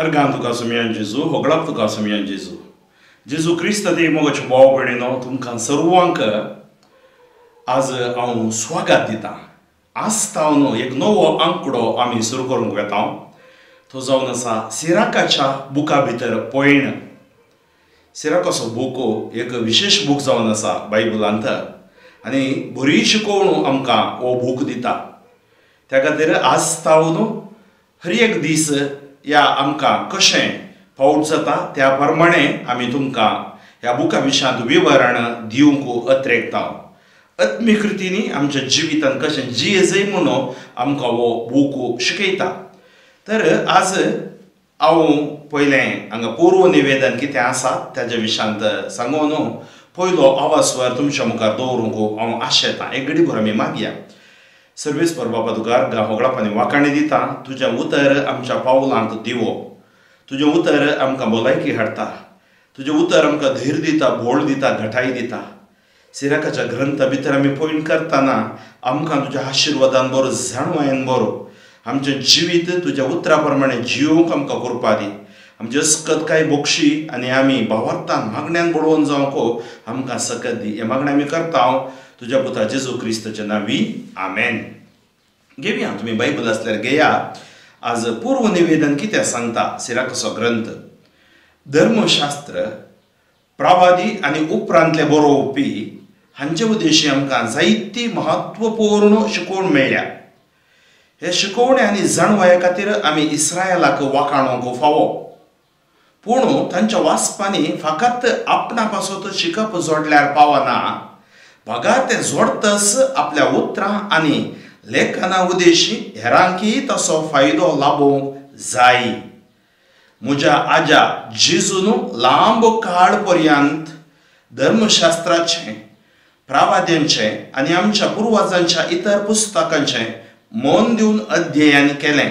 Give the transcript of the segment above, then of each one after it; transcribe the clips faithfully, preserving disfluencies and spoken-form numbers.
Ergan tuka sumiyan Jesu, hoglap tuka sumiyan Jesu. Jesu Krista de mogaच्या भाव भयणीनो तुमकां सर्वांक आज हांव स्वागत दिता. आज हांव न्हू एक नवो अंकडो आमी सुरू करूंक वेता. तो जावन आसा सिराकाच्या बुका भितर पयण. सिराकाचो बूक एक विशेष बूक जावन आसा बायबलांत आनी बरी शिकोवण आमकां हो बूक दिता. त्या खातीर आज हांव न्हू हर एक दीस या आमकां कशें फावट जाता त्या प्रमाणे आमी तुमकां ह्या बुका विशयांत विवरण दिवंक अत्रेकता. आत्मीक रितींनी आमच्या जिवितांत कशें जियेजय म्हणून आमकां हो बूक शिकयता. तर आज हांव पयलें हांगा पूर्व निवेदन कितें आसा ताच्या विशयांत सांगून न्हू पयलो आवाजवर तुमच्या मुखार दवरूंक हांव आशेतां. एक घडी भर आमी मागया. सर्वेस परबाबा तुकार गा होगळापांनी वाकाणी दिता. तुजें उतर आमच्या पावलांत दिवो. तुजें उतर आमकां भलायकी हाडटा. तुजें उतर आमकां धैर्य दिता, बोळ दिता, घटाय दिता. सिराकाच्या ग्रंथ भितर आमी पयण करतना आमकां तुज्या आशिर्वादान बरो, जाणवायेन बरो आमचें जिवीत तुज्या उतरा प्रमाणे जियोवंक आमकां करपा दी. आमची अस्कत काय बक्षी आनी आमी भावार्थान मागण्यांत बुडोवन जावंक आमकां सकत दी. हे मागणें आमी करता तुज्या पुता जेजू क्रिस्ताच्या नांवी आमेन. घेवया तुमी बायबल आसल्यार घेया. आज पूर्व निवेदन कितें सांगता सिराकाचो ग्रंथ. धर्मशास्त्र प्रवादी आनी उपरांतले बरोवपी हांचे उद्देशी आमकां जायती म्हत्वपूर्ण शिकोवण मेळ्ळ्या. हे शिकोवणे आनी जाणवाये खातीर आमी इस्रायलाक वाखाणोवंक फावो. पूण तांच्या वाचपांनी फकत आपणा पासत शिकप जोडल्यार पावना. बघा ते जोडतस आपल्या उतरां आनी लेखना उद्देशी हेरांकी तसो फायदो लाभोवंक जाय. म्हज्या आजा जेजून लांब काळ पर्यंत धर्मशास्त्राचें, प्रवाद्यांचें आनी आमच्या पुर्वजांच्या इतर पुस्तकांचें मन दिवन अध्ययन केलें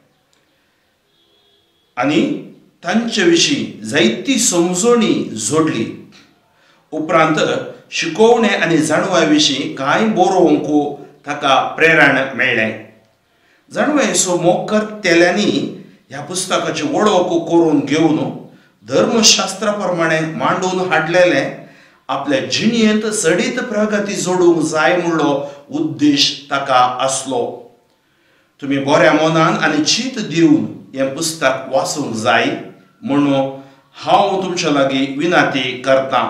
आनी तांचे विशीं जायती समजणी जोडली. उपरांत शिकोवणे आनी जाणवाय विशीं कांय बरोवंक ताका प्रेरण मेळ्ळें. जाणवायेचो मोग करतेल्यांनी ह्या पुस्तकाची वळख करून घेवन धर्मशास्त्रा प्रमाणे मांडून हाडलेलें आपल्या जिणेंत सडीत प्रगती जोडूंक जाय म्हणलो उद्देश ताका आसलो. तुमी बऱ्या मनान आनी चीत दिवन हें पुस्तक वाचूंक जाय म्हणून हांव तुमच्या लागीं विनंती करतां.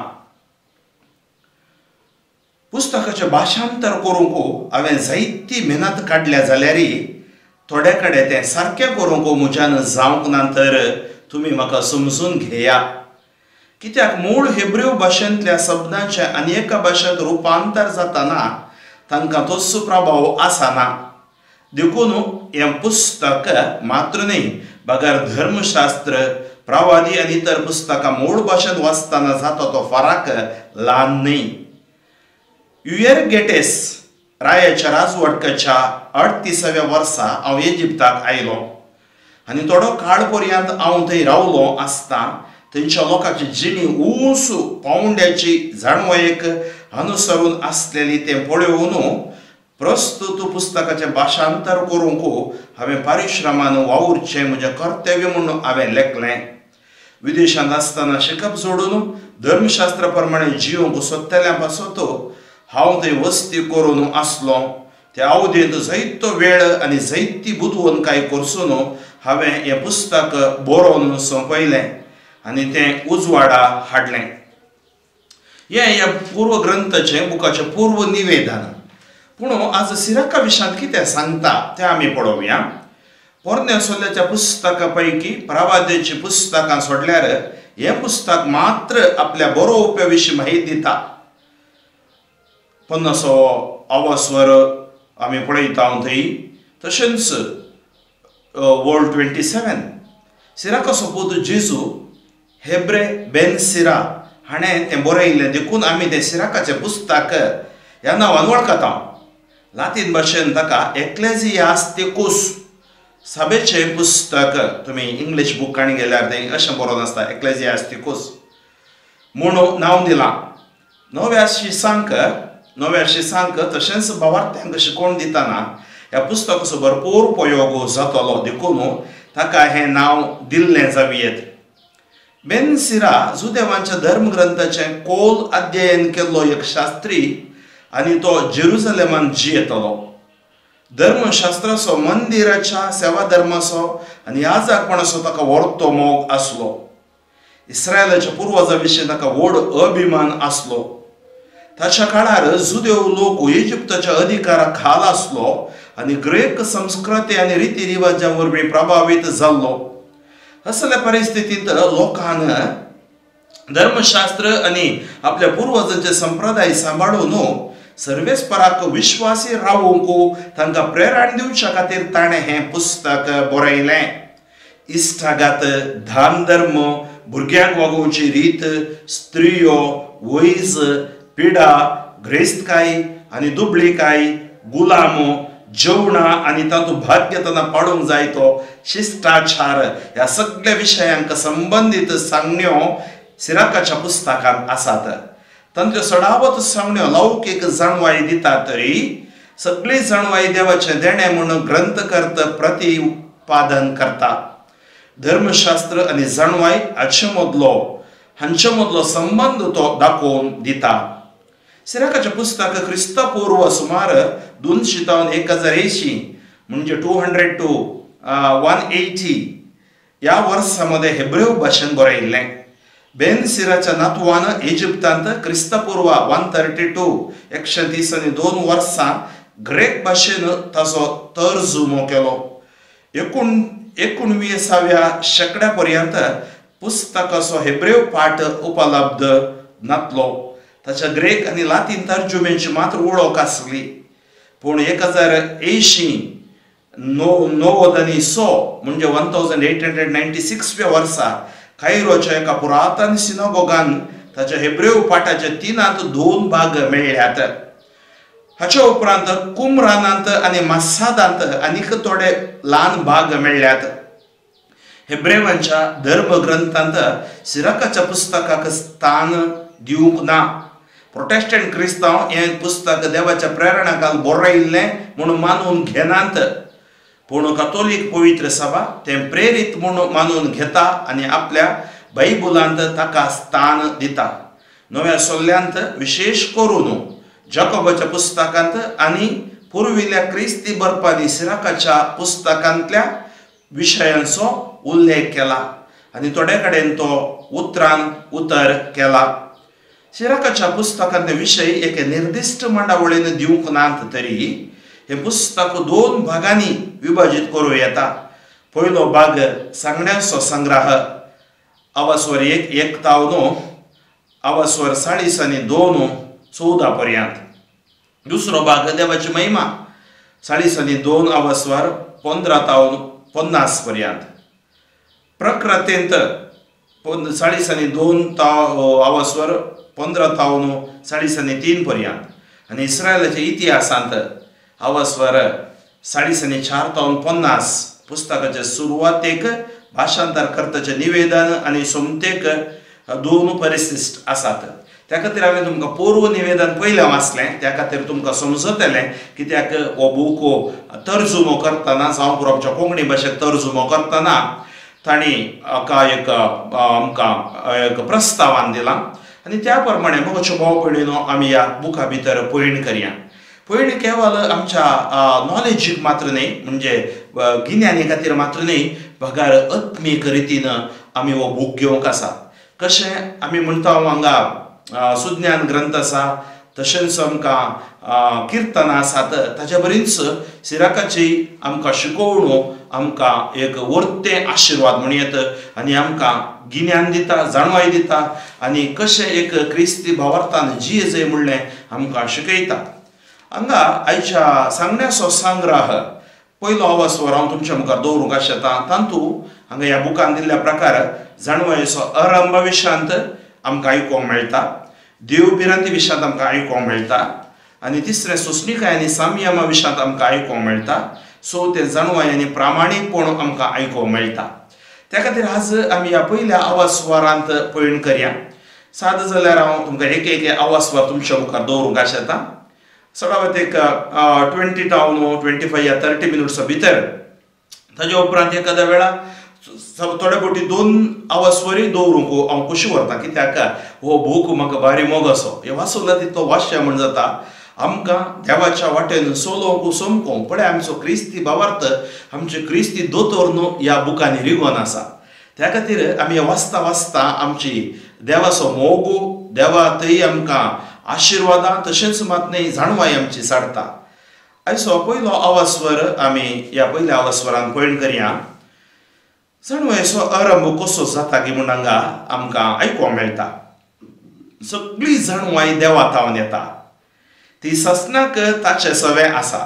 पुस्तकाचें भाशांतर करूंक हांवें जायती मेहनत काडल्या जाल्यारय थोडे कडेन तें सारकें करूंक म्हज्यान जावंक ना. तर तुमी म्हाका समजून घेया. कित्याक मूळ हेब्रेव भाशेंतल्या शब्दांचें आनी एका भाशेंत रुपांतर जातना तांकां तसो प्रभाव आसना. देखून हें पुस्तक मात्र न्ही बगर धर्मशास्त्र, प्रवादी आनी इतर पुस्तकां मूळ भाशेंत वाचतना जाता तो फरक ल्हान न्ही. युएरगेटेस रायाच्या राजवटकाच्या अडतिसाव्या वर्सा हांव इजिप्ताक आयलो आनी थोडो काळ पर्यंत हांव थंय रावलो आसता थंयच्या लोकांची जिणी उंच पावंड्याची जाणवायेक अनुसरून आसलेली तें पळोवन प्रस्तुत पुस्तकाचें भाशांतर करूंक हांवें परिश्रमान वावुरचें म्हजें कर्तव्य म्हणून हांवें लेखलें. विदेशांत आसतना शिकप सोडून धर्मशास्त्रा प्रमाणे जियोवंक सोदतल्या पासत हांव थंय वस्ती करून आसलो. त्या अवधेंत जायतो वेळ आनी जायती बुदवणकाय करसून हांवें हें पुस्तक बरोवन सोंपयलें आनी तें उजवाडा हाडलें. हें ह्या पूर्व ग्रंथाचें बुकाचें पूर्व निवेदन. पूण आज सिराका विशयांत कितें सांगता तें आमी पळोवया. पोरण्या सोल्याच्या पुस्तका पैकी प्रवाद्याची पुस्तकां सोडल्यार हें पुस्तक मात्र आपल्या बरोवप्या विशीं म्हायती दिता. पन्नासो आवाजवर आमी पळयता थंय. तशेंच वर्ल्ड ट्वेंटी सेवन सिराकाचो पूत जेजू हेब्रे बेन सिरा हाणें तें बरयल्लें. देखून आमी तें सिराकाचें पुस्तक ह्या नांवान वळखता. लातीन भाशेन ताका एक्लेजियास्टिकूस सभेचें पुस्तक. तुमी इंग्लीश बुकांनी गेल्यार थंय अशें बरोवन आसता एक्लेजियास्टिकूस म्हणून नांव दिलां. नव्या शिसांक नव्या शिसांक तशेंच भावार्थ्यांक शिकोवण दितना ह्या पुस्तकाचो भरपूर उपयोग जातलो. देखून ताका हें नांव दिल्लें जावयेत. बेन सिरा जो देवांच्या धर्मग्रंथाचें खोल अध्ययन केल्लो एक शास्त्री आनी तो जेरुसलेमान जियेतलो. धर्मशास्त्राचो मंदिराच्या सेवा धर्माचो आनी याजकपणाचो ताका व्हडतो मोग आसलो. इस्रायलाच्या पुर्वजां विशीं ताका व्हड अभिमान आसलो. ताच्या काळार जुदेव लोक इजिप्ताच्या अधिकारा खाल आसलो आनी ग्रेक संस्कृती आनी रिती रिवाजां वरवीं प्रभावीत जाल्लो. असल्या परिस्थितींत लोकांन धर्मशास्त्र आनी आपल्या पुर्वजांचे संप्रदाय सांबाळून सर्वेस्पराक विश्वासी रावूंक तांकां प्रेरण दिवच्या खातीर ताणें हें पुस्तक बरयलें. इश्टागत, दान धर्म, भुरग्यांक वागोवची रीत, स्त्रियो, वैज, पिडा, ग्रेस्तकाय आनी दुबळीकाय, गुलामो, जेवणां आनी तातूंत भाग घेतना पाळूंक जाय तो शिश्टाचार ह्या सगळ्या विशयांक संबंदीत सांगण्यो सिराकाच्या पुस्तकांत आसात. तांच्यो सडावत सांगण्यो लौकीक जाणवाय दिता तरी सगळी जाणवाय देवाचें देणें म्हणून ग्रंथकर्त प्रतिपादन करता. धर्मशास्त्र आनी जाणवाय हाचे मदलो हांचे मदलो संबंद तो दाखोवन दिता. सिराकाचें पुस्तक क्रिस्तपूर्व सुमार दोनशे जावन एक हजार एंशी म्हणजे two hundred two one eighty ह्या वर्सामध्ये हेब्रेव भाशेन बरयल्लें. बेन सिराच्या नातवान इजिप्तांत क्रिस्तपूर्व वन थर्टी टू एकशे तीस आनी दोन वर्सां ग्रेक भाशेन ताचो तर्जुमो केलो. एकूण एकुणविसाव्या शेंकड्या पर्यंत पुस्तकाचो हेब्रेव पाठ उपलब्ध नासलो. ताच्या ग्रेक आनी लातीन तर्जुमेची मात्र वळख आसली. पूण एक हजार एंशी णव णव्वद आनी स म्हणजे one thousand eight hundred ninety सिक्सव्या वर्सा कायरोच्या एका पुरातन सिनागोगान ताच्या हेब्रेव पाठाचे तिनांत दोन भाग मेळ्ळ्यात. हाच्या उपरांत कुमरानांत आनी मासादांत आनीक थोडे ल्हान भाग मेळ्ळ्यात. हेब्रेवांच्या धर्मग्रंथांत सिराकाच्या पुस्तकाक स्थान दिवंक ना. प्रोटेस्टंट क्रिस्तांव हें पुस्तक देवाच्या प्रेरणाखाल बरयल्लें म्हणून मानून घेनात. पूण कथोलीक पवित्र सभा तें प्रेरीत म्हणून मानून घेता आनी आपल्या बायबलांत ताका स्थान दिता. नव्या सोल्ल्यांत विशेष करून जाकोबाच्या पुस्तकांत आनी पुर्विल्ल्या क्रिस्ती बरपांनी सिराकाच्या पुस्तकांतल्या विशयांचो उल्लेख केला आनी थोडे कडेन तो उतरान उतर केला. सिराकाच्या पुस्तकांतले विशय एके निर्दिश्ट मंडावळीन दिवंक नात तरी हे पुस्तक दोन भागांनी विभाजीत करूं येता. पयलो भाग सांगण्याचो संग्रह अवस्वर एक एक तावन अवस्वर साडीस आनी दोन चौदा पर्यंत. दुसरो भाग देवाची महिमा साडीस आनी दोन अवस्वर पंदरा तावन पन्नास पर्यंत. प्रकृतेंत साडीस आनी दोन ताव अवस्वर पंदरा तावन साडीस आनी तीन पर्यंत आनी इस्रायलाच्या इतिहासांत अवस्वर साडीस आनी चार तावन पन्नास. पुस्तकाचे सुरवातेक भाशांतर कर्त्याचें निवेदन आनी सोमतेक दोन परिशिश्ट आसात. त्या खातीर हांवें तुमकां पूर्व निवेदन पयलें वाचलें. त्या खातीर तुमकां समजतलें कित्याक हो बूक तर्जुमो करतना जावं पुरो आमच्या कोंकणी भाशेक तर्जुमो करतना तांणी हाका एक आमकां एक प्रस्तावान दिलां आनी त्या प्रमाणे म्हज्यो भाव भयणीनो आमी ह्या बुका भितर पळण करया. पळण केवळ आमच्या नॉलेजीक मात्र न्ही म्हणजे गिन्यानी खातीर मात्र न्ही भगार आत्मीक रितीन आमी हो बूक घेवंक आसा. कशें आमी म्हणटा हांगा सुज्ञान ग्रंथ आसा तशेंच आमकां किर्तनां आसात. ताचे बरीच सिराकाची आमकां शिकोवण्यो आमकां एक वर्तें आशिर्वाद म्हणयत आनी आमकां गिन्यान दिता, जाणवाय दिता आनी कशें एक क्रिस्ती भावार्थान जियेजय म्हणलें आमकां शिकयता. हांगा आयच्या सांगण्याचो संग्रह पयलो अवस्वर हांव तुमच्या मुखार दवरूंक आशेतां. तातूंत हांगा ह्या बुकान दिल्ल्या प्रकार जाणवायेचो आरंभ विशयांत आमकां आयकोंक मेळटा, देवबिरांती विशयांत आमकां आयकोंक मेळटा आनी तिसरें सोंसणीकाय आनी संयमा विशयांत आमकां आयकोंक मेळटा. सो ते जाणवाय आनी प्रामाणीकपण आमकां आयकोंक मेळटा. त्या खातीर आज आमी ह्या पयल्या अवस्वरांत पळण करया. साद जाल्यार हांव तुमकां एक एक अवस्वर तुमच्या मुखार दवरूंक आशेतां. सडावत एक ट्वेंटी टावन ट्वेंटी फायव या थर्टी मिनिट्स भितर ताज्या उपरांत एखाद्या वेळा थोड्या फावटी दोन आवाजवरी दवरूंक हांव कशी व्हरता, कित्याक हो बूक म्हाका भारी मोगासो. हे वाचूंक तितलो वाचचें म्हण जाता. आमकां देवाच्या वाटेन चलोवंक समकोवंक पळय, आमचो क्रिस्ती भावार्थ, आमचे क्रिस्ती दोतोर न्हू ह्या बुकांनी रिगोन आसा. त्या खातीर आमी वाचता वाचता आमची देवाचो मोगू, देवा थंय आमकां आशिर्वादां तशेंच मात न्ही जाणवाय आमची सारता. आयचो पयलो आवाजवर आमी ह्या पयल्या आवाजवरान पळोवन करया. जाणवायचो आरंभ कसो जाता की म्हण हांगा आमकां आयकोंक मेळटा. सगळी जाणवाय देवा तावन येता. ती ससनाक ताचे सवे आसा.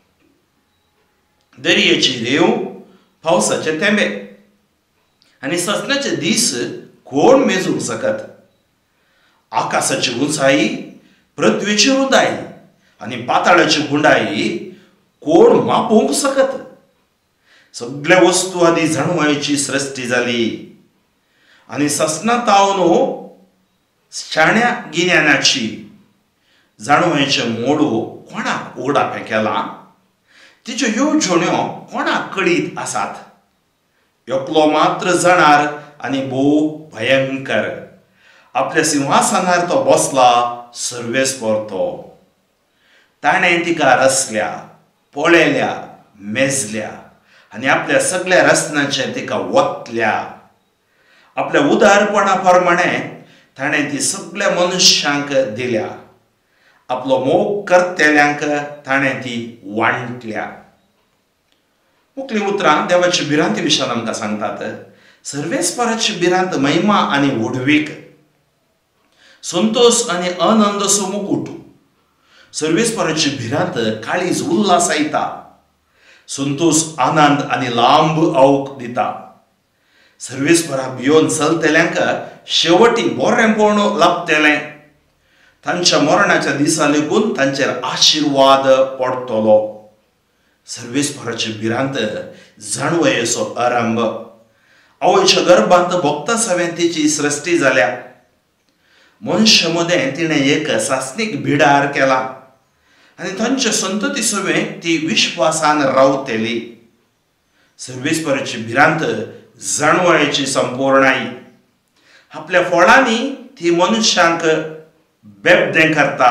दर्येची रेव, पावसाचे थेंबे आनी ससनाचे दीस कोण मेजूंक सकत. आकाशाची उंचाई, पृथ्वीची रुंदाई आनी पाताळाची गुंडाई कोण मापूंक सकत. सगळे वस्तू आदी जाणवायची सृश्टी जाली आनी ससना तावन शाण्या गिन्यानाची जाणवायचे मोडू कोणाक उगडापें केला. तिच्यो येवजण्यो कोणाक कळीत आसात. एकलो मात्र जाणार आनी भोव भयंकर. आपल्या सिंहासनार तो बसला, सर्वेस्पर तो. ताणें तिका रचल्या, पळयल्या, मेजल्या आनी आपल्या सगळ्या रचनाचें तिका वतल्या. आपल्या उदारपणा प्रमाणे ताणें ती सगळ्या मनशांक दिल्या. आपलो मोग करतेल्यांक ताणें ती वांटल्या. मुखली उतरां देवाची भिरांती विशयान आमकां सांगतात. सर्वेस्पराची भिरांत महिमा आनी व्हडवीक, संतोष आनी आनंदसो मुकुट. सर्वेस्पराची भिरांत काळीज उल्हासायता. संतोष आनंद आनी लांब आवक दिता. सर्वेस्परा भियोन चलतेल्यांक शेवटी बरेंपण लाभतलें. तांच्या मरणाच्या दिसा लेगून तांचेर आशिर्वाद पडटलो. सर्वेस्पराची भिरांत जाणवयेचो आरंभ. आवयच्या गर्भांत भोगता सवें तिची सृश्टी जाल्या. मनशा मदें तिणें एक सासनीक भिडार केला आनी तांचे संतती सवें ती विश्वासान रावतली. सर्वेस्पराची भिरांत जाणवयेची संपूर्णाई. आपल्या फळांनी ती मनशांक बेबदें करता.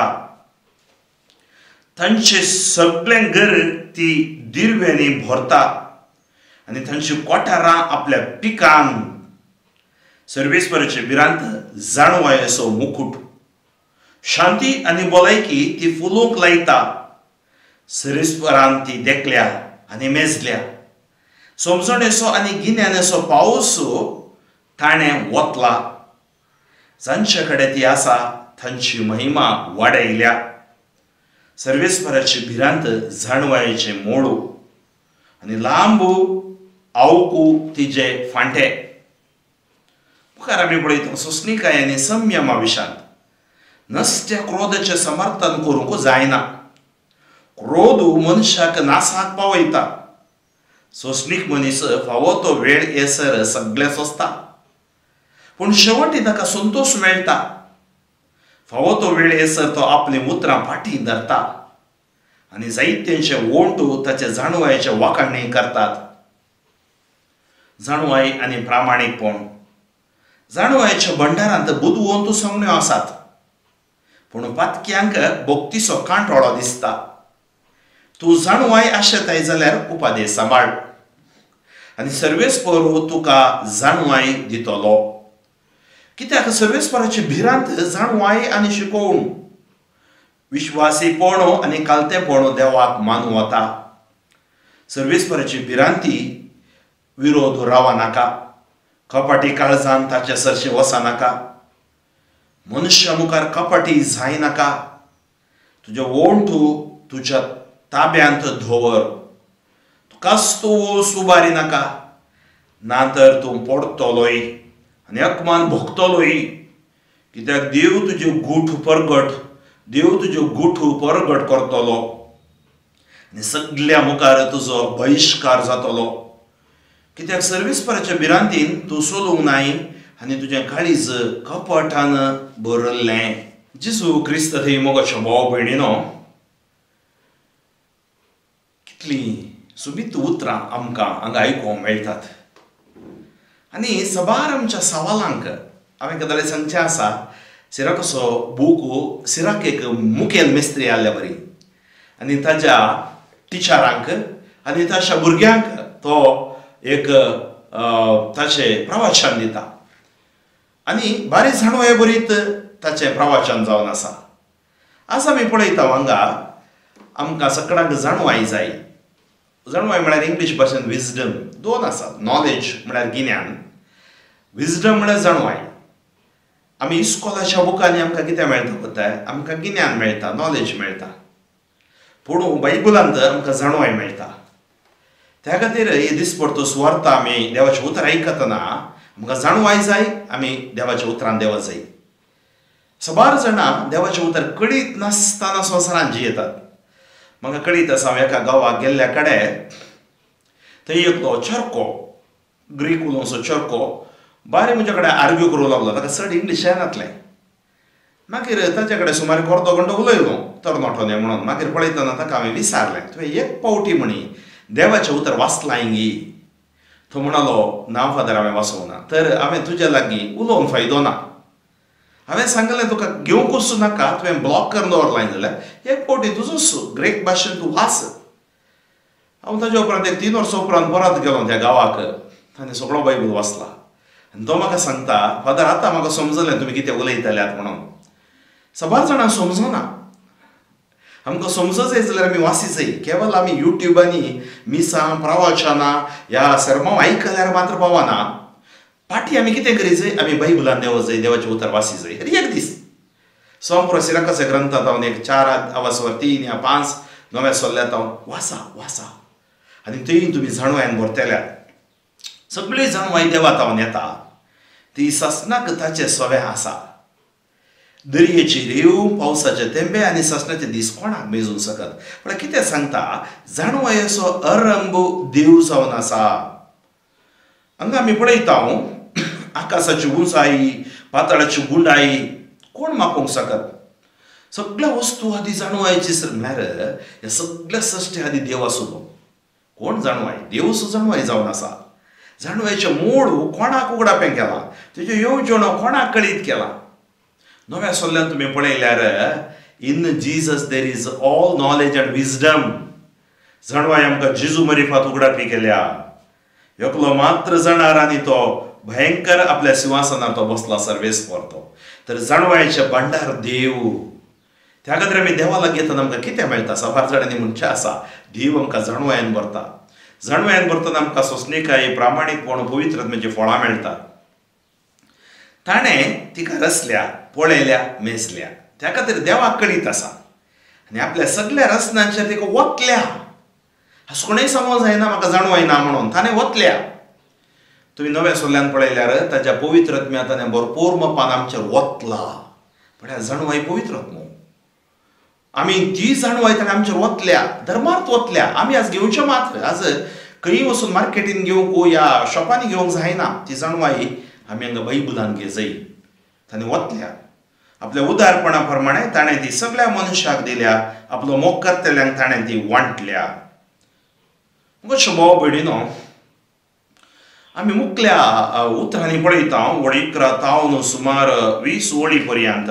तांचे सगळें घर ती दिर्वेनी भरता आनी तांची कोठारां आपल्या पिकांक. सर्वेस्पराची भिरांत जाणवयेचो मुकुट. शांती आनी भलायकी ती फुलोवंक लायता. सर्वेस्परान ती देखल्या आनी मेजल्या. समजणेचो आनी गिन्यानाचो पावस ताणें वतला. जांचे कडेन ती आसा तांची महिमा वाडयल्या. सर्वेस्पराची भिरांत जाणवायेचे मोडू आनी लांब आवकू तिजे फांटे. मुखार आमी पळयता सोंसणीकाय आनी संयमा विशांत. नसत्या क्रोधाचें समर्थन करूंक जायना. क्रोध मनशाक नासाक पावयता. सोंसणीक मनीस फावो तो वेळ येसर सगळें सोंसता, पूण शेवटी ताका संतोष मेळटा. फावो तो वेळ येसर तो आपली उतरां फाटीं धरता आनी जायतेंचे वोंटू ताचे जाणवायेचे वाखाणणी करतात. जाणवाय आनी प्रामाणीकपण. जाणवायेच्या भंडारांत बुदवंतू संगण्यो आसात, पूण पातक्यांक भोगतीचो कांटोळो दिसता. तूं जाणवाय आशेताय जाल्यार उपादेश सांबाळ आनी सर्वेस्पर तुका जाणवाय दितलो. कित्याक सर्वेस्पराची भिरांत जाणवाय आनी शिकोवण. विश्वासीपण आनी कालतेपण देवाक मानूं वता. सर्वेस्पराची भिरांती विरोध रावा नाका. कपाटी काळजान ताचे सरशी वसा नाका. मनशा मुखार कपाटी जाय नाका. तुजे वोंटू तुज्या ताब्यांत दवर. कास्तू सुबारी नाका, नातर तूं पडटलोय आनी अकमान भोगतलोय. कित्याक देव तुजे गूठ परगट देव तुजे गूठ परगट करतलो आनी सगळ्या मुखार तुजो बहिश्कार जातलो. कित्याक सर्वेस्पराच्या भिरांतीन तूं सोलूंक नाय आनी तुजें काळीज कपटान भरल्लें. जेजू क्रिस्त थंय मोगाच्यो भाव भयणीनो, कितली सुबीत उतरां आमकां हांगा आयकूंक मेळटात. आनी सबार आमच्या सवालांक हांवें कदाळे सांगचें आसा, सिराकसो बूक सिराक एक मुखेल मेस्त्री आहल्या बरी आनी ताच्या टिचरांक आनी ताच्या भुरग्यांक तो एक ताचें प्रवचन दिता आनी बारीक जाणवे बरीत ताचें प्रवचन जावन आसा. आज आमी पळयता हांगा आमकां सगळ्यांक जाणवाय जाय. जाणवाय म्हळ्यार इंग्लीश भाशेंत विजडम दोन आसात. नॉलेज म्हळ्यार गिन्यान, विजडम म्हळ्यार जाणवाय. आमी इस्कॉलाच्या बुकांनी आमकां कितें मेळटा पळय, आमकां गिन्यान मेळटा, नॉलेज मेळटा. पूण बायबलांत आमकां जाणवाय मेळटा. त्या खातीर हे दिसपडतो सुवार्थ आमी देवाचें उतर आयकतना आमकां जाणवाय जाय, आमी देवाच्या उतरान देवा जाय. सबार जाणां देवाचें उतर कळीत नासतना संवसारांत जियेतात. म्हाका कळीत आसा, हांव एका गांवाक गेल्ल्या कडेन थंय एकलो चर्को, ग्रीक उलोवचो चर्को बारी म्हजे कडेन आर्ग्यू करूंक लागलो. ताका चड इंग्लीश येनातलें. मागीर ताचे कडेन सुमार अर्दो घंटो उलयलो तरणाटोने म्हणून. मागीर पळयतना ताका हांवें विचारलें, तुवें एक पावटी म्हणी देवाचें उतर वाचलां इंगी? तो म्हणलो, ना फादर हांवें वाचूंक ना. तर हांवें तुज्या लागीं उलोवन फायदो ना. हांवें सांगलें तुका घेवंकूच नाका, तुवें ब्लॉक करून दवरलां जाल्यार एक पावटी तुजोच ग्रेक भाशेन तूं वाच. हांव ताजे उपरांत एक तीन वर्सां उपरांत परत गेलो त्या गांवाक. ताणें सगळो बायबल वाचला आनी तो म्हाका सांगता, फादर आतां म्हाका समजलें तुमी कितें उलयताल्यात म्हणून. सबार जाणां समजना. आमकां समजोच जाय जाल्यार आमी वाची जाय. केवळ आमी युट्यूबांनी मिसां प्रवचनां ह्या सर्मांव आयकल्यार मात्र पावना. पाटी आमी कितें करी जाय, आमी बायबलान देवच जाय, देवाचें उतर वाची जाय. एक दीस सोमपुरो सिराकाचे ग्रंथांत हांव एक चार आवासवर तीन या पांच नव्या सोल्ल्यात हांव वाचा वाचा आनी थंय तुमी जाणवायन भरतल्यात. सगळी जाणवाय देवात हांव येता. ती ससनाक ताचें सोवें आसा. दर्येची रेव, पावसाचे तेंबे आनी ससनाचे दीस कोणाक मेजूंक शकत. पण कितें सांगता, जाणवायेचो अरंभ देव जावन आसा. हांगा आमी पळयता आकाशाची उंचाई, पाताळाची गुंडाई कोण मापूंक शकत. सगळ्या वस्तू आदी जाणवायची म्हळ्यार हे सगळ्या सृश्टी आदी देव आसलो. कोण जाणवाय? देवच जाणवाय जावन आसा. जाणवायचे मूळ कोणाक उगडापें केला, तेज्यो येवजणो कोणाक कळीत केला. नव्या सोल्ल्यान तुमी पळयल्यार in Jesus there is all knowledge and wisdom. जाणवाय आमकां जेजू मरिफात उगडापी केल्या. एकलो मात्र जाणार आनी तो भयंकर आपल्या सिंहासनार तो बसला सर्वेस्पर तो. तर जाणवायचे भंडार देव. त्या खातीर आमी देवा लागीं येतना आमकां कितें मेळटा? सबार जाणांनी म्हणचें आसा, देव आमकां जाणवायन भरता. जाणवायन भरतना आमकां सोंसणीकाय, प्रामाणीकपण, पवित्रत्वेची फळां मेळटात. ताणें तिका रचल्या, पळयल्या, मेजल्या. त्या खातीर देवाक कळीत आसा आनी आपल्या सगळ्या रचनांचेर तिका वतल्या. हांव कोणूय समज जायना म्हाका जाणवाय ना म्हणून, ताणें वतल्या. तुमी नव्या सोल्ल्यान पळयल्यार ताच्या पवित्रत्म्या ताणें भरपूर मपान आमचेर वतला. म्हळ्यार जाणवाय पवित्रत्म. आमी ती जाणवाय ताणें आमचेर वतल्या, धर्मार्थ वतल्या. आमी आज घेवचें मात्र. आज खंयी वचून मार्केटीन घेवंक या शॉपांनी घेवंक जायना. ती जाणवाय आमी हांगा बायबलान घे जाय. ताणें वतल्या. आपल्या उदारपणा प्रमाणे ताणें ती सगळ्या मनशाक दिल्या. आपलो मोग करतल्यांक ताणें ती वांटल्या. म्हज्या भाव भयणीनो, आमी मुखल्या उतरांनी पळयता वळी इकरा तावन सुमार वीस वळी पर्यंत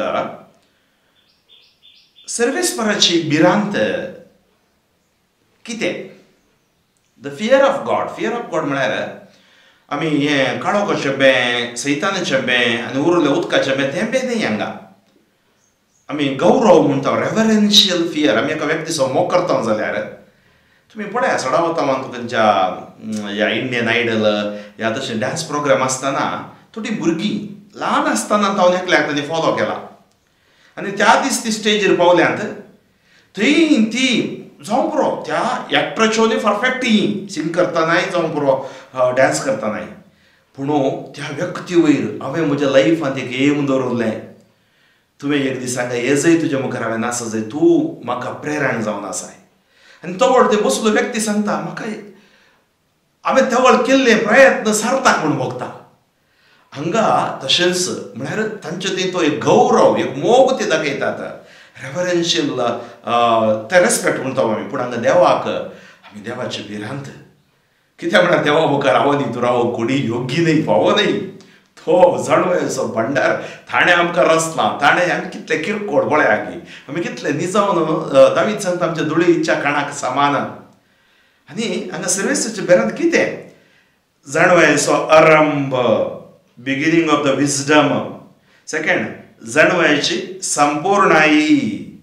सर्वेस्पराची भिरांत कितें? The fear of God. Fear of God म्हळ्यार आमी हें काळोखाचें बें, सैतानाचें बें आनी उरलें उदकाचें बें तें बें न्ही हांगा. आमी गौरव म्हणटा, रेव्हरन्शियल फियर. आमी एका व्यक्तीचो मोग करता जाल्यार तुमी पळया सडावतामान तुमच्या ह्या इंडियन आयडल ह्या तशें डान्स प्रोग्राम आसतना थोडीं भुरगीं ल्हान आसतना तावन एकल्याक तांणी फॉलो केला आनी त्या दीस ती स्टेजीर पावल्यांत थंय ती जावं पुरो त्या एक्टराच्यो परफेक्ट ही सिंग करतनाय जावं पुरो डान्स करतनाय. पूण त्या व्यक्ती वयर हांवें म्हज्या लायफांत एक एम दवरलें. तुवें एक दीस सांगा हेजय तुज्या मुखार हांवें नासा जाय, तूं म्हाका प्रेरण जावन आसाय. आनी तवळ ते बसलो व्यक्ती सांगता म्हाका हांवें तवळ केल्ले प्रयत्न सार्थक म्हूण भोगता. हांगा तशेंच म्हळ्यार तांचे ती तो एक गौरव, एक मोग ते दाखयतात. रेव्हरन्शियल ते रेस्पेक्ट म्हणटा आमी. पूण हांगा देवाक आमी देवाचे भिरांत. कित्याक म्हळ्यार देवा मुखार हांव न्ही रावो कोणी योग्य न्ही, फावो न्ही. तो जाणवय असो भंडार ताणें आमकां रचलां. ताणें आमी कितले किरकोळ पळयात की आमी कितले निजावन दावीद सांगता आमच्या धुळेच्या कणाक समान. आनी हांगा सर्वेस्वाचे भिरांत कितें जाणवय असो आरंभ, beginning of the wisdom. Second जाणवयाची संपूर्णायी,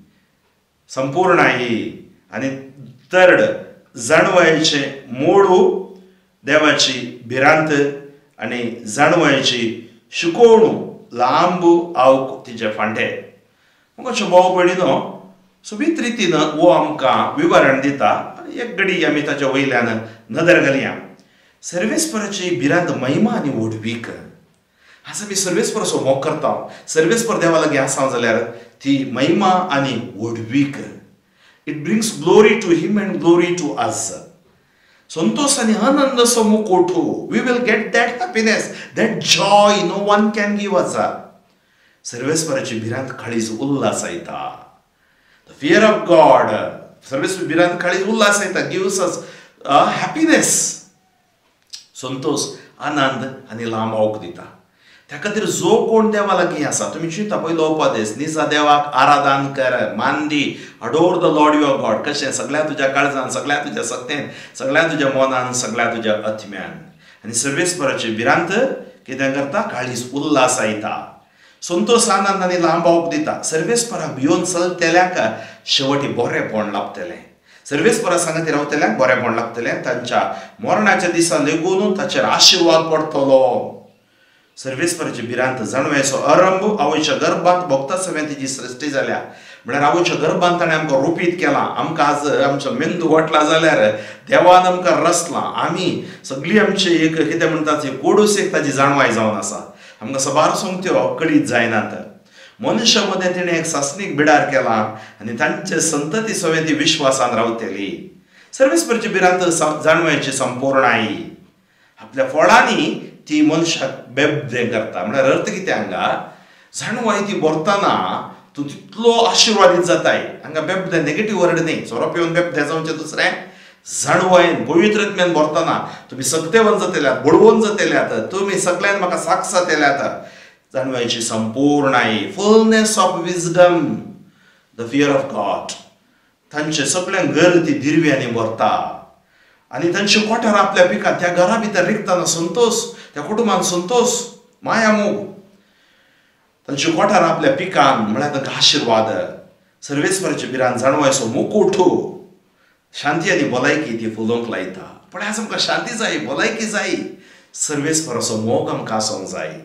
संपूर्णायी. आनी थर्ड जाणवयाचे मोडू देवाची भिरांत आनी जाणवयाची शिकोवणूक लांब आवक तिचे फांटे. मुखाचे भाव भयणीनो, सोबीत रितीन वो आमकां विवरण दिता. एक घडी आमी ताच्या वयल्यान नदर घालया. सर्वेस्पराची भिरांत महिमा आनी व्हडवीक. आज आमी सर्वेस्पर असो मोग करता. सर्वेस्पर देवा लागीं आसा जाल्यार ती महिमा आनी व्हडवीक. It brings glory to him and glory to us. संतोष आनी आनंद असो मुकोटो. We will get that happiness, that joy no one can give us. सर्वेस्पराची भिरांत काळीज उल्हास येता. द फियर ऑफ गॉड, सर्वेस्पर भिरांत काळीज उल्हास येता. गिव्स अस हॅपीनेस, संतोष, आनंद आनी लांब आवक दिता. त्या खातीर जो कोण देवा लागीं आसा, तुमी चिंता पयलो उपदेश, निजा देवाक आराधन कर, मान दी, adore the Lord your God. कशें सगळ्या तुज्या काळजान, सगळ्या तुज्या सत्तेन, सगळ्या तुज्या मनान, सगळ्या तुज्या आत्म्यान. आनी सर्वेस्पराची भिरांत कितें करता, काळीज उल्हास येता, संतोष, आनंद आनी लांब आवक दिता. सर्वेस्पराक भियोन चलतल्यांक शेवटी बरेंपण लाभतलें. सर्वेस्परा सांगती रावतल्यांक बरेंपण लाभतलें. तांच्या मरणाच्या दिसा लेगून ताचेर आशिर्वाद पडटलो. सर्वेस्पराची भिरांत जाणवयाचो आरंभ. आवयच्या गर्भांत भोगता समेत तिची सृश्टी जाल्या. म्हळ्यार आवयच्या गर्भांत ताणें आमकां रुपीत केलां. आमकां आज आमचो मेंदू वटला जाल्यार देवान आमकां रचलां. आमी सगळीं आमची एक कितें म्हणटात कोडूस एक ताची जाणवाय जावन आसा. आमकां सबार सोंगत्यो कडीत जायनात. मनुश्या मदें तिणें एक सासणीक बिडार केलां आनी तांचे संतती समेत विश्वासान रावतली. सर्वेस्पराची भिरांत जाणवयाची संपूर्णायी. आपल्या फळांनी ती मनशाक बेबदें करता. म्हळ्यार अर्थ कितें हांगा, जाणवाय ती भरतना तूं तितलो आशिर्वादीत जाताय. हांगा बेबदें नेगेटीव वर्ड न्ही. सोरो पिवन बेबदें जावचें दुसरें. जाणवायेन पवित्रत्म्यान भरतना तुमी सक्तेवन जातल्यात, बळवून जातल्यात, तुमी सगळ्यान म्हाका साक्षात येल्यात. जाणवायची संपूर्णायी, fullness of wisdom, the fear of God. तांचे सगळ्यांक घर ती दिरव्यांनी भरता. आनी तांचे कोठार आपल्या पिकां, त्या घरा भितर रिकताना संतोष, त्या कुटुंबान संतोष, माया मोग. तांचे कोठार आपल्या पिकान म्हळ्यार तांकां आशिर्वाद. सर्वेस्पराच्या भिरांत जाणवायचो मुकुट, शांती आनी भलायकी ती फुलोवंक लायता. पण आज आमकां शांती जाय, भलायकी जाय. सर्वेस्पराचो मोग आमकां आसूंक जाय.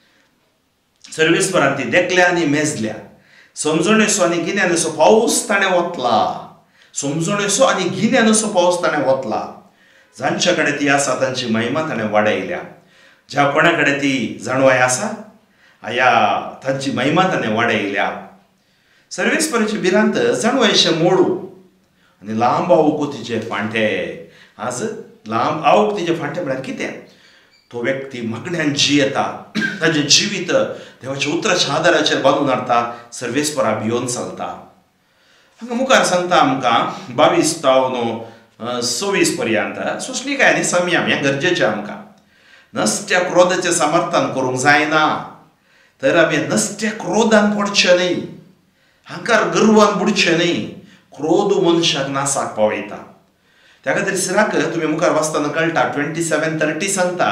सर्वेस्परान ती देखल्या आनी मेजल्या. समजणेचो आनी गिन्यानेचो पावस ताणें वतला. समजणेचो आनी गिन्यानेचो पावस ताणें वतला. जांचे कडेन ती आसा तांची महिमा ताणें वाडयल्या. ज्या कोणा कडेन ती जाणवाय आसा, आया तांची महिमा ताणें वाडयल्या. सर्वेस्पराची भिरांत जाणवायचे मोडू आनी लांब आवक तिचे फांटे. आज लांब आवक तिचे फांटे म्हळ्यार कितें, तो व्यक्ती मागण्यांत जियेता. ताचें जिवीत देवाच्या उतराच्या आदाराचेर बांदून हाडटा. सर्वेस्परा भियोन चलता. हांगा मुखार सांगता आमकां बावीस तावन सव्वीस पर्यंत सुस्निकाय आनी संयम हें गरजेचें आमकां. नसत्या क्रोधाचें समर्थन करूंक जायना. तर आमी नसत्या क्रोधान पडचे न्ही, हांकार गर्वान बुडचे न्ही. क्रोध मनशाक नासाक पावयता. त्या खातीर सिराक तुमी मुखार वाचतना कळटा, ट्वेंटी सेवन थर्टी सांगता,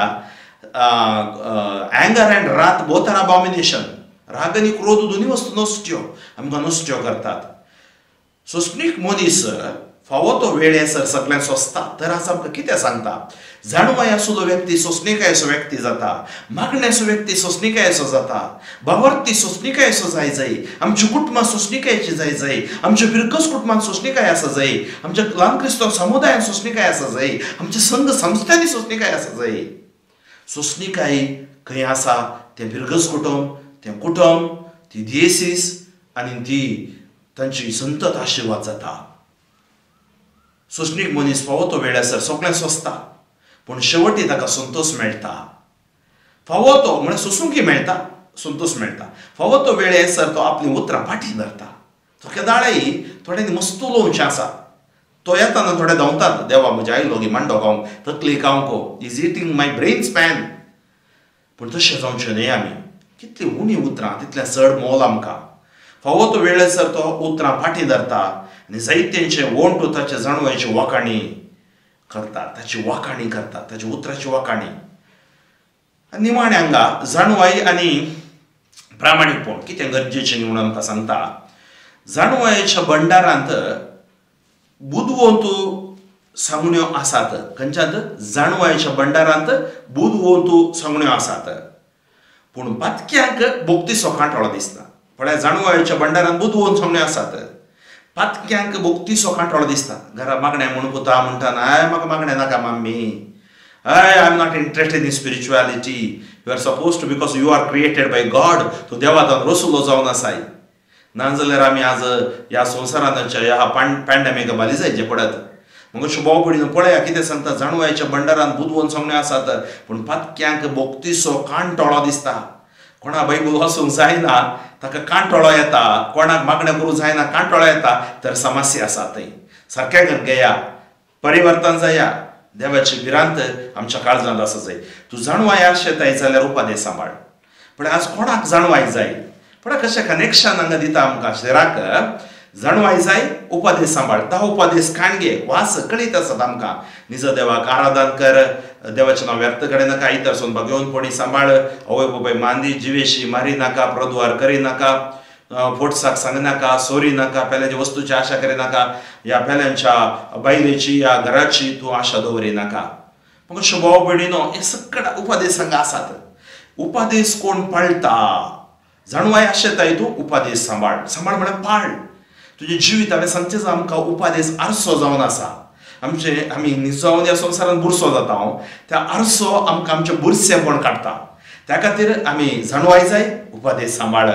anger and wrath both are abomination. राग आनी क्रोध दोनी वस्तू नश्ट्यो आमकां नश्ट्यो करतात. सोंसणीक मनीस फावो तो वेळ येसर सगळ्यांक सोंसता. तर आज आमकां कितें सांगता, जाणवाय आसलो व्यक्ती सोंसणीकायेचो व्यक्ती जाता. मागण्याचो व्यक्ती सोंसणीकायेचो जाता. भावार्थी सोंसणीकायेचो जाय जाय. आमच्या कुटुंबां सोंसणीकायेची जाय जाय. आमच्या बिरकस कुटुंबान सोंसणीकाय आसा जाय. आमच्या ल्हान क्रिस्तांव समुदायान सोंसणीकाय आसा जाय. आमच्या संघ संस्थांनी सोंसणीकाय आसा जाय. सोंसणीकाय खंय आसा तें बिरगस कुटुंब, तें कुटुंब, ती दियेसीस आनी ती तांची संतत आशिर्वाद जाता. सोंसणीक मनीस फावो तो वेळ आसर सगळें सोंसता, पूण शेवटी ताका संतोष मेळटा. फावो तो म्हळ्यार सोंसूंकय मेळटा, संतोष मेळटा. फावो तो वेळ येसर तो आपली उतरां फाटीं धरता. तो केदाळय थोड्यांनी मस्त उलोवचें आसा. तो येताना थोडे धांवतात, देवा म्हज्या आयलो गी मांडो गावंक, तकली गावंको, is eating my brain span. पूण तशें जावचें न्हय आमी. कितली उणी उतरां तितलें चड मोल आमकां. फावो तो वेळेसर तो उतरां फाटीं धरता आनी जायतेंचे वोंट ताचे जाणवायची वाकाणी करता, ताची वाकाणी करता, ताची उतराची वाकाणी. निमाणे हांगा जाणवाई आनी प्रामाणीकपण कितें गरजेचें न्ही म्हणून आमकां सांगता. जाणवायेच्या भंडारांत बुदवंतू सांगण्यो आसात. खंयच्यात? जाणवायेच्या भंडारांत बुदवंतू सांगण्यो आसात. पूण पातक्यांक बोगतीचो कांटोळो दिसता. म्हळ्यार जाणवायेच्या भंडारांत बुदवंत सांगण्यो आसात, पातक्यांक बोगतीचो कांटोळो दिसता. घरा मागणें म्हणून पुता म्हणटा, हय म्हाका मागणें नाका मम्मी, हय I am not interested in spirituality. You are suppose to, because you are created by God, तूं देवातान रसुलो जावन आसाय. नाजाल्यार आमी आज ह्या संवसारांत ह्या पॅन्डेमिका बाली जायचे पडत. मग शुभाव पडीन पळया कितें सांगता. जाणवायेच्या भंडारांत बुदवंत सांगण्यो आसात, पूण पातक्यांक बोगतीचो कांटोळो दिसता. कोणा बायबल वाचूंक जायना ताका कांटोळो येता, कोणाक मागणें करूंक जायना कांटोळो येता, तर समस्या आसा थंय. सारकें घेया, परिवर्तन जाया. देवाची भिरांत आमच्या काळजांत आसा जाय. तूं जाणवाय आशेताय जाल्यार उपादेश सांबाळ. पण आज कोणाक जाणवाय जाय? पण कशें कनेक्शन हांगा दिता आमकां शरिराक. जाणवाय जाय, उपादेश सांबाळ. धा उपादेश काणगे वास कळीत आसात आमकां. निज देवाक आराधन कर, देवाचें नांव व्यर्थ कडेन नाका, इतर सोन घेवन पडी सांबाळ, आवय बापाय मांदी जिवेशी मारी नाका, प्रद्वार करी नाका, फोटसाक सांगनाका, सोरी नाका, पेल्याच्या वस्तूची आशा करी नाका, ह्या पेल्यांच्या बायलेची या घराची तूं आशा दवरी नाका. मग शुभाव भयणीनो, हे सगळे उपादेश हांगा आसात. उपादेश कोण पाळटा? जाणवाय आशेताय तूं उपादेश सांबाळ. सांबाळ म्हळ्यार पाळ. तुजे जिवीत हांवें सांगचें आमकां उपादेश आरसो जावन आसा. आमचे आमी निजावन ह्या संवसारांत बुरसो जाता हांव, त्या आरसो आमकां आमचें बुरसेंपण काडटा. त्या खातीर आमी जाणवाय जाय, उपादेश सांबाळ.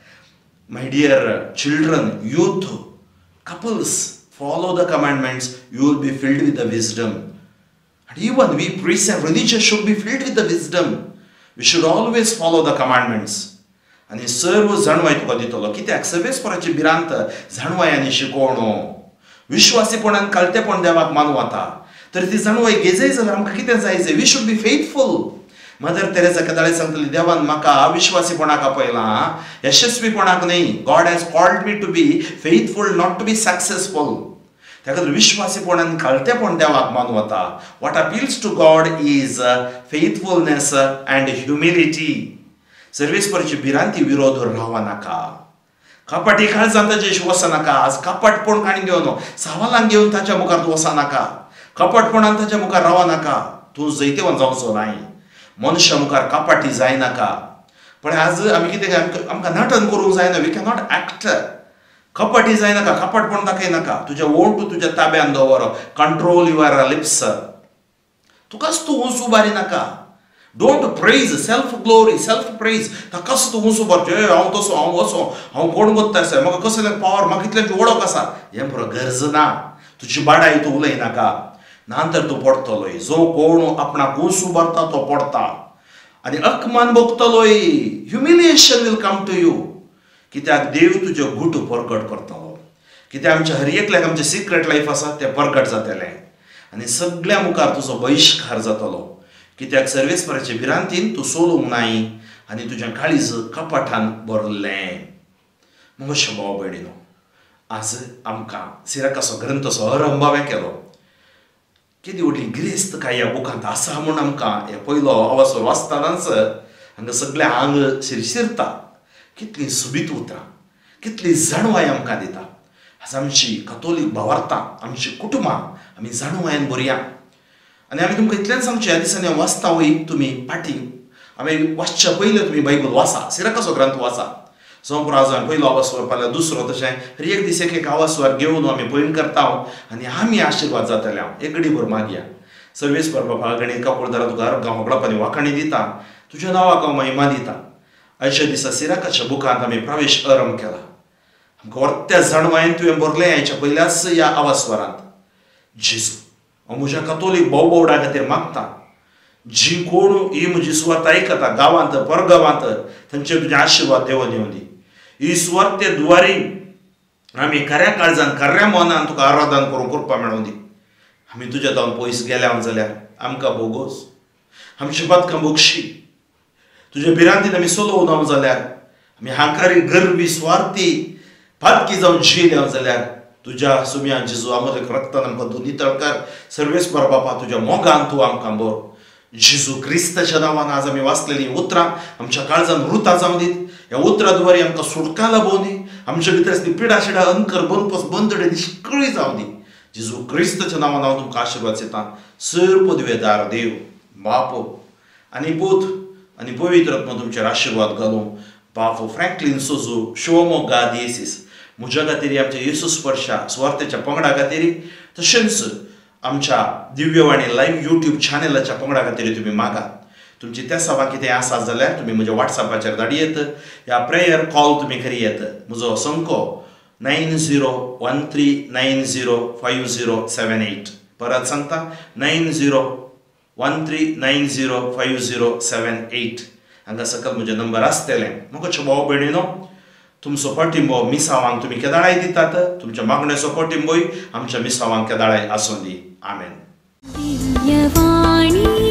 My dear children, youth, couples, follow the commandments, you will be filled with the wisdom. And even we priests and religious should be filled with the wisdom. We should always follow the commandments. आणि सर्व जाणवाय तुका दितलो. कित्याक? सर्वेस्पराची भिरांत जाणवाय आनी शिकोवणो. विश्वासीपणान कालतेपण देवाक मानूं वता. तर ती जाणवाय घेजय जाल्यार आमकां कितें जाय? We should be faithful. Mother Teresa केदाळे सांगतली, देवान म्हाका अविश्वासीपणाक आपयलां, यशस्वीपणाक न्ही. God has called me to be faithful, not to be successful. त्या खातीर विश्वासीपणान कालतेपण देवाक मानूं वता. What appeals to God is faithfulness and humility. सर्वेस्पराची भिरांती विरोध रावं नाका. कपटी काळजांत ताचेर वचना नाका. आज कपटपण काणी घेवन सावालांक घेवन ताच्या मुखार तूं वचना नाका. कपटपणान ताच्या मुखार रावं नाका. तूं जैतेवन जावचो नाय. मनशा मुखार कपाटी जायनाका. पण आज आमी कितें आमकां नटन करूंक जायना. We cannot act. कपटी जायनाका, कपटपण दाखयनाका. तुजें वोंट तुज्या ताब्यान दवर. Control your lips. तुकाच तूं उंच उबारी नाका. Don't praise, self glory, self praise. ताकाच तूं उंच उबारचें, हांव तसो, हांव वसो, हांव कोण कोत्ता आसा, म्हाका कसलें पावर, म्हाका कितल्यांची वळख आसा, हें पुरो गरज ना. तुजी बाडाय तूं उलयनाका. नांतर तूं पडटलोय. जो कोण आपणाक उंच उबारता तो पडता. आनी अकमान भोगतलोय. Humiliation will come to you. कित्याक देव तुजे घुट परगट करतलो. कित्याक आमच्या हर एकल्याक आमचें सिक्रेट लायफ आसा तें परगट जातलें. आनी सगळ्या मुखार तुजो बहिश्कार जातलो. कित्याक सर्वेस्पराचे भिरांतीन तूं सोलूंक नाय आनी तुजें काळीज कपटान भरलें. मग भाव भयणीनो, आज आमकां सिराकाचो ग्रंथचो आरंभ हांवें केलो. कितें व्हडली गिरेस्त काय ह्या बुकांत आसा म्हूण आमकां हे पयलो अवसर वाचतानाच हांगा सगळें आंग शिरशिरता. कितलीं सुबीत उतरां, कितली जाणवाय आमकां दिता. आज आमची कथोलीक भावार्थां, आमची कुटुंबां आमी जाणवायेन भरया. आनी आमी तुमकां इतलेंच सांगचें, ह्या दिसांनी हांव वाचता वय तुमी पाटी हांवें वाचच्या पयलीं तुमी बायबल वाचा, सिराकाचो ग्रंथ वाचा. संप्राजान पयलो आवास्वर फाल्यां दुसरो, तशें हर एक दीस एक एक आवास्वर घेवन आमी पळोवन करता आनी आमी आशिर्वाद जातले. हांव एक घडी भर मागया. सर्वेस्पर बाबा गणेश कापोळदारा तुका गांव होगळापानी वाखाणी दिता, तुज्या नांवाक हांव महिमा दिता. आयच्या दिसा सिराकाच्या बुकांत आमी प्रवेश आरंभ केला. आमकां वर्त्या जाणवायेन तुवें बरलें हाच्या पयल्याच ह्या आवास्वरांत. जेजू, हांव म्हज्या कथोलीक भाव भावडां खातीर मागता, जी कोण ही म्हजी सुवात आयकता गांवांत परगांवांत, तांचेर तुजें आशिर्वाद देवन येवं दी. ही सुवात ते दुवारी आमी खऱ्या काळजान खऱ्या मनान तुका आराधन करूंक कृपा मेळों दी. आमी तुज्या जावन पयस गेल्या जाल्यार आमकां बोगोस, आमची बदकां बोगशी. तुज्या भिरांतीन आमी चलोवं जाल्यार आमी हांकारी गर्वी स्वार्थी पातकी जावन जियल्या जाल्यार तुज्या सुम्यान जेजू अमोलक रक्तान आमकां तूं नितळकार सर्वेस्पर बापा तुज्या मोगान तूं आमकां बोर. जेजू क्रिस्ताच्या नांवान आज आमी वाचलेलीं उतरां आमच्या काळजान रुतां जावं दीत. ह्या उतरां द्वारे आमकां सुटका लाभोव दी. आमच्या भितर आसली पिडा शिडा अंकर बनपस बंदडे निश्कळी जावं दी. जेजू क्रिस्ताच्या नांवान हांव तुमकां आशिर्वाद दितां. सर पदवेदार देव बापो आनी पूत आनी पवित्र आत्मा तुमचेर आशिर्वाद घालूं. बापो फ्रँकलिन सोजू शिवमोग्गा दिएसीस म्हज्या खातीर आमच्या येसू स्पर्शा सुवार्थेच्या पंगडा खातीर तशेंच आमच्या दिव्यवाणी लायव्ह यूट्यूब चॅनलाच्या पंगडा खातीर तुमी मागात. तुमची त्या सभा कितें आसा जाल्यार तुमी म्हज्या वॉट्सॅपाचेर धाडयेत. ह्या प्रेयर कॉल तुमी करियेत. म्हजो संको nine zero one three nine zero five zero seven eight. परत सांगता nine zero one three nine zero five zero seven eight. हांगा सकयल म्हजे नंबर आसतले. म्हाका भाव भयणीनो तुमचो पाठिंबो मिसावांक तुमी केदाळाय दितात. तुमच्या मागणेचो पाठिंबोय आमच्या मिसावांक केदाळाय आसूं दी. आमेन.